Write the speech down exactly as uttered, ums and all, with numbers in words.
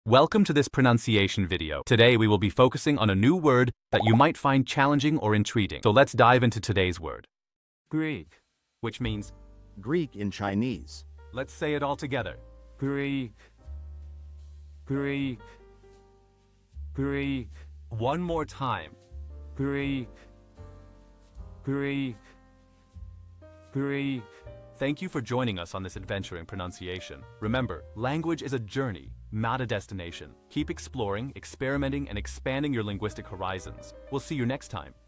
Welcome to this pronunciation video. Today we will be focusing on a new word that you might find challenging or intriguing. So let's dive into today's word. Greek, which means Greek in Chinese. let's say it all together. Greek, Greek, Greek. One more time. Greek, Greek, Greek. Thank you for joining us on this adventure in pronunciation. Remember, language is a journey, not a destination. Keep exploring, experimenting, and expanding your linguistic horizons. We'll see you next time.